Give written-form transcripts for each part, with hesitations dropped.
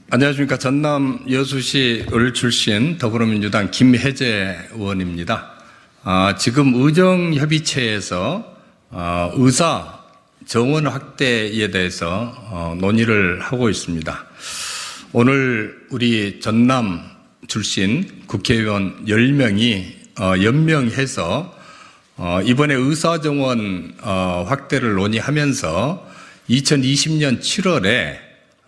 안녕하십니까. 전남 여수시 을 출신 더불어민주당 김혜재 의원입니다. 지금 의정협의체에서 의사 정원 확대에 대해서 논의를 하고 있습니다. 오늘 우리 전남 출신 국회의원 10명이 연명해서 이번에 의사 정원 확대를 논의하면서 2020년 7월에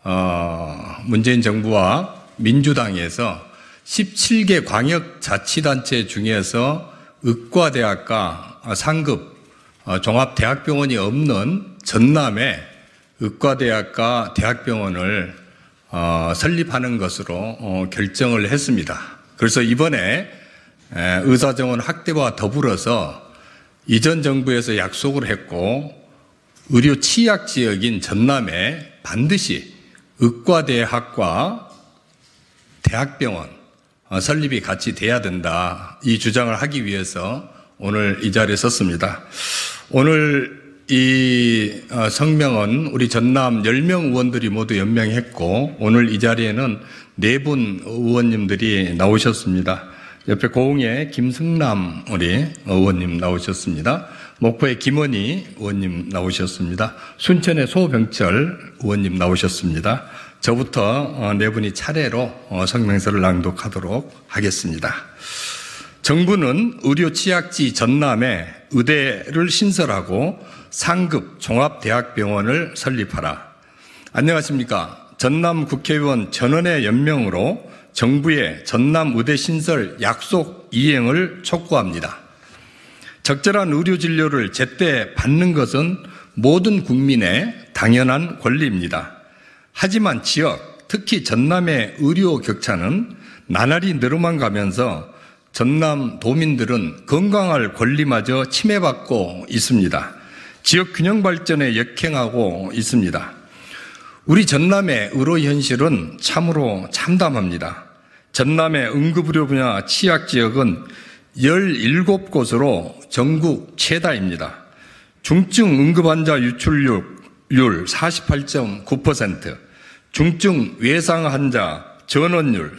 문재인 정부와 민주당에서 17개 광역자치단체 중에서 의과대학과 상급 종합대학병원이 없는 전남에 의과대학과 대학병원을 설립하는 것으로 결정을 했습니다. 그래서 이번에 의사정원 확대와 더불어서 이전 정부에서 약속을 했고 의료 취약 지역인 전남에 반드시 의과대학과 대학병원 설립이 같이 돼야 된다. 이 주장을 하기 위해서 오늘 이 자리에 섰습니다. 오늘 이 성명은 우리 전남 10명 의원들이 모두 연명했고 오늘 이 자리에는 4분 의원님들이 나오셨습니다. 옆에 고흥의 김승남 우리 의원님 나오셨습니다. 목포의 김원희 의원님 나오셨습니다. 순천의 소병철 의원님 나오셨습니다. 저부터 4분이 차례로 성명서를 낭독하도록 하겠습니다. 정부는 의료 취약지 전남에 의대를 신설하고 상급 종합대학병원을 설립하라. 안녕하십니까. 전남 국회의원 전원의 연명으로 정부의 전남 의대 신설 약속 이행을 촉구합니다. 적절한 의료 진료를 제때 받는 것은 모든 국민의 당연한 권리입니다. 하지만 지역, 특히 전남의 의료 격차는 나날이 늘어만 가면서 전남 도민들은 건강할 권리마저 침해받고 있습니다. 지역 균형 발전에 역행하고 있습니다. 우리 전남의 의료 현실은 참으로 참담합니다. 전남의 응급의료 분야 취약 지역은 17곳으로 전국 최다입니다. 중증 응급환자 유출률 48.9%, 중증 외상 환자 전원율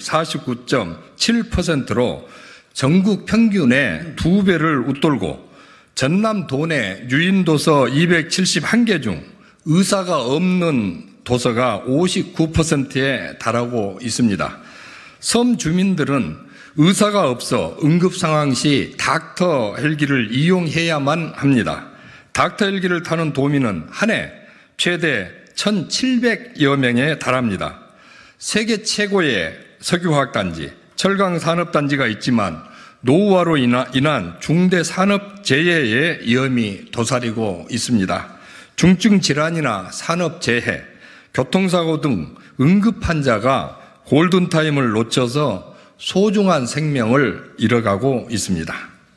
49.7%로 전국 평균의 2배를 웃돌고 전남 도내 유인도서 271개 중 의사가 없는 도서가 59%에 달하고 있습니다. 섬 주민들은 의사가 없어 응급 상황 시 닥터 헬기를 이용해야만 합니다. 닥터 헬기를 타는 도민은 한 해 최대 1,700여 명에 달합니다. 세계 최고의 석유화학단지, 철강산업단지가 있지만 노후화로 인한 중대 산업재해의 위험이 도사리고 있습니다. 중증 질환이나 산업재해, 교통사고 등 응급환자가 골든타임을 놓쳐서 소중한 생명을 잃어가고 있습니다.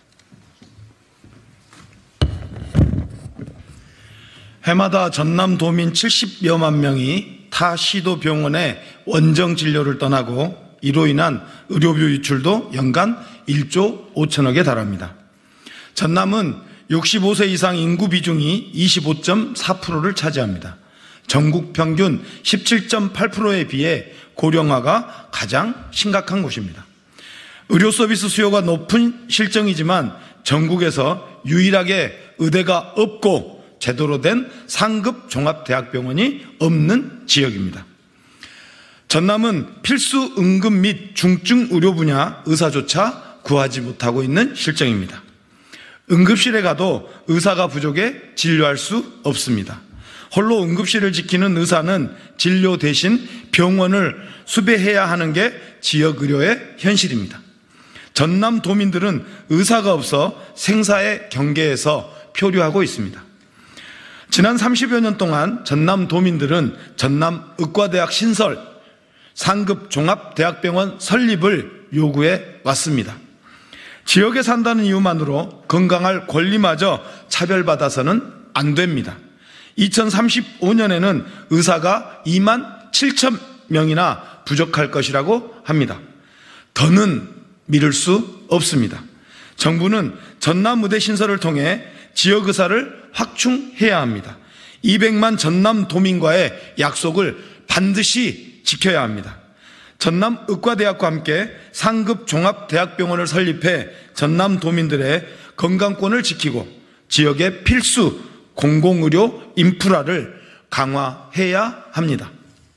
해마다 전남 도민 70여만 명이 타 시도 병원에 원정 진료를 떠나고 이로 인한 의료비 유출도 연간 1조 5천억에 달합니다. 전남은 65세 이상 인구 비중이 25.4%를 차지합니다. 전국 평균 17.8%에 비해 고령화가 가장 심각한 곳입니다. 의료 서비스 수요가 높은 실정이지만 전국에서 유일하게 의대가 없고 제대로 된 상급 종합대학병원이 없는 지역입니다. 전남은 필수 응급 및 중증 의료 분야 의사조차 구하지 못하고 있는 실정입니다. 응급실에 가도 의사가 부족해 진료할 수 없습니다. 홀로 응급실을 지키는 의사는 진료 대신 병원을 수배해야 하는 게 지역의료의 현실입니다. 전남 도민들은 의사가 없어 생사의 경계에서 표류하고 있습니다. 지난 30여 년 동안 전남 도민들은 전남 의과대학 신설, 상급 종합대학병원 설립을 요구해 왔습니다. 지역에 산다는 이유만으로 건강할 권리마저 차별받아서는 안 됩니다. 2035년에는 의사가 2만 7천 명이나 부족할 것이라고 합니다. 더는 미룰 수 없습니다. 정부는 전남 의대 신설을 통해 지역 의사를 확충해야 합니다. 200만 전남 도민과의 약속을 반드시 지켜야 합니다. 전남의과대학과 함께 상급 종합대학병원을 설립해 전남도민들의 건강권을 지키고 지역의 필수 공공의료 인프라를 강화해야 합니다.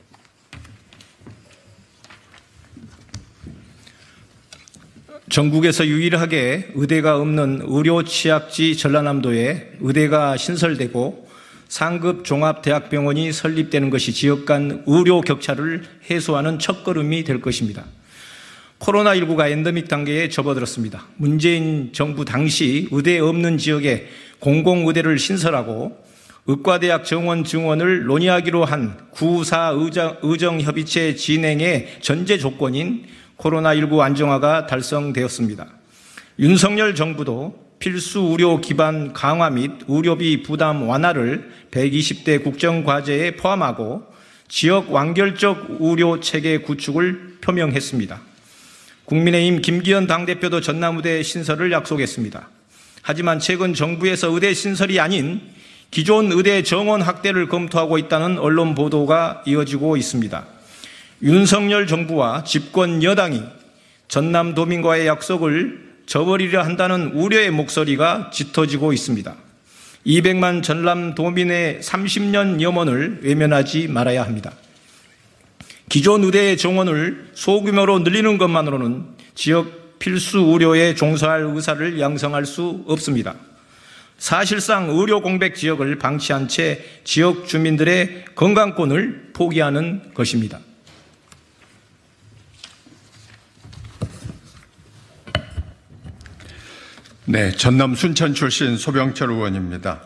전국에서 유일하게 의대가 없는 의료 취약지 전라남도에 의대가 신설되고 상급 종합대학병원이 설립되는 것이 지역 간 의료 격차를 해소하는 첫걸음이 될 것입니다. 코로나19가 엔데믹 단계에 접어들었습니다. 문재인 정부 당시 의대 없는 지역에 공공의대를 신설하고 의과대학 정원 증원을 논의하기로 한 9.4 의정협의체 진행의 전제 조건인 코로나19 안정화가 달성되었습니다. 윤석열 정부도 필수 의료 기반 강화 및 의료비 부담 완화를 120대 국정과제에 포함하고 지역 완결적 의료 체계 구축을 표명했습니다. 국민의힘 김기현 당대표도 전남의대 신설을 약속했습니다. 하지만 최근 정부에서 의대 신설이 아닌 기존 의대 정원 확대를 검토하고 있다는 언론 보도가 이어지고 있습니다. 윤석열 정부와 집권 여당이 전남도민과의 약속을 저버리려 한다는 우려의 목소리가 짙어지고 있습니다. 200만 전남도민의 30년 염원을 외면하지 말아야 합니다. 기존 의대의 정원을 소규모로 늘리는 것만으로는 지역 필수 의료에 종사할 의사를 양성할 수 없습니다. 사실상 의료 공백 지역을 방치한 채 지역 주민들의 건강권을 포기하는 것입니다. 네, 전남 순천 출신 소병철 의원입니다.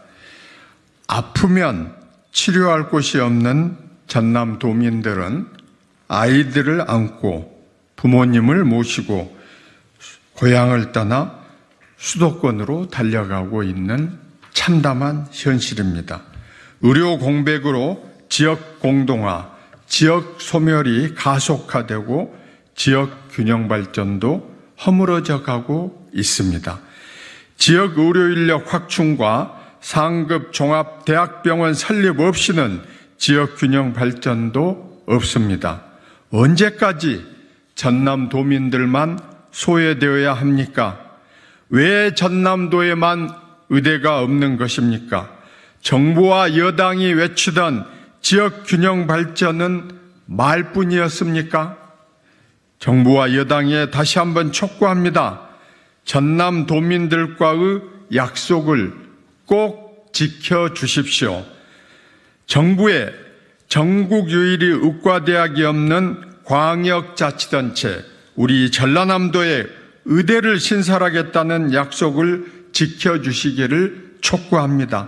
아프면 치료할 곳이 없는 전남 도민들은 아이들을 안고 부모님을 모시고 고향을 떠나 수도권으로 달려가고 있는 참담한 현실입니다. 의료 공백으로 지역 공동화, 지역 소멸이 가속화되고 지역 균형 발전도 허물어져 가고 있습니다. 지역 의료 인력 확충과 상급 종합대학병원 설립 없이는 지역 균형 발전도 없습니다. 언제까지 전남도민들만 소외되어야 합니까? 왜 전남도에만 의대가 없는 것입니까? 정부와 여당이 외치던 지역 균형 발전은 말뿐이었습니까? 정부와 여당에 다시 한번 촉구합니다. 전남도민들과의 약속을 꼭 지켜주십시오. 정부의 전국 유일의 의과대학이 없는 광역자치단체, 우리 전라남도에 의대를 신설하겠다는 약속을 지켜주시기를 촉구합니다.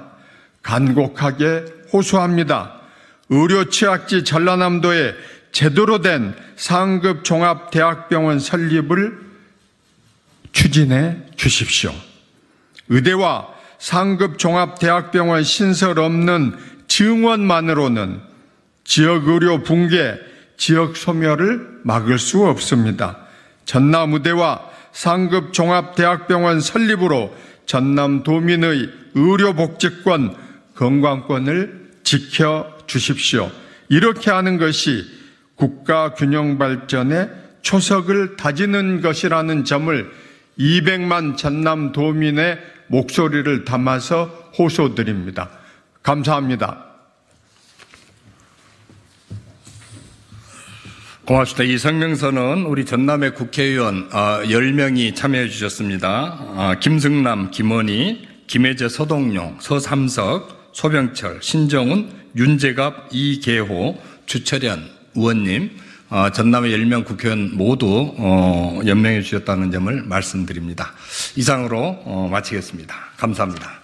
간곡하게 호소합니다. 의료 취약지 전라남도에 제대로 된 상급 종합대학병원 설립을 추진해 주십시오. 의대와 상급 종합대학병원 신설 없는 증원만으로는 지역 의료 붕괴, 지역 소멸을 막을 수 없습니다. 전남의대와 상급 종합대학병원 설립으로 전남도민의 의료복지권, 건강권을 지켜주십시오. 이렇게 하는 것이 국가균형발전의 초석을 다지는 것이라는 점을 200만 전남도민의 목소리를 담아서 호소드립니다. 감사합니다. 고맙습니다. 이 성명서는 우리 전남의 국회의원 10명이 참여해 주셨습니다. 김승남, 김원희, 김혜재, 서동용, 서삼석, 소병철, 신정훈, 윤재갑, 이계호, 주철현 의원님, 전남의 10명 국회의원 모두 연명해 주셨다는 점을 말씀드립니다. 이상으로 마치겠습니다. 감사합니다.